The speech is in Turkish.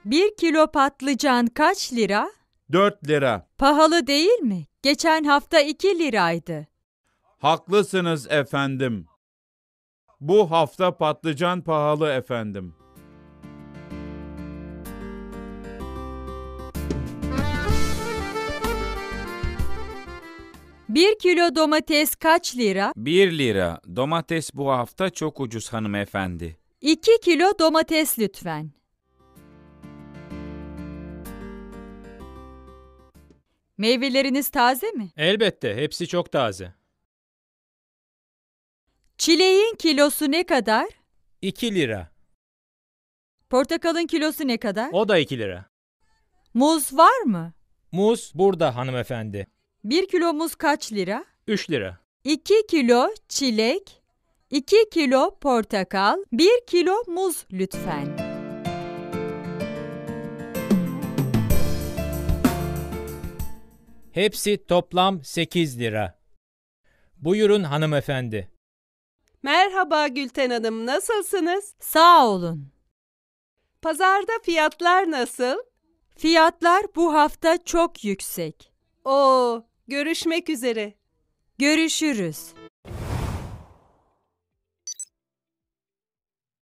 1 kilo patlıcan kaç lira? 4 lira. Pahalı değil mi? Geçen hafta 2 liraydı. Haklısınız efendim. Bu hafta patlıcan pahalı efendim. Bir kilo domates kaç lira? 1 lira. Domates bu hafta çok ucuz hanımefendi. 2 kilo domates lütfen. Meyveleriniz taze mi? Elbette, hepsi çok taze. Çileğin kilosu ne kadar? 2 lira. Portakalın kilosu ne kadar? O da 2 lira. Muz var mı? Muz burada hanımefendi. 1 kilo muz kaç lira? 3 lira. 2 kilo çilek, 2 kilo portakal, 1 kilo muz lütfen. Hepsi toplam 8 lira. Buyurun hanımefendi. Merhaba Gülten Hanım, nasılsınız? Sağ olun. Pazarda fiyatlar nasıl? Fiyatlar bu hafta çok yüksek. Oo, görüşmek üzere. Görüşürüz.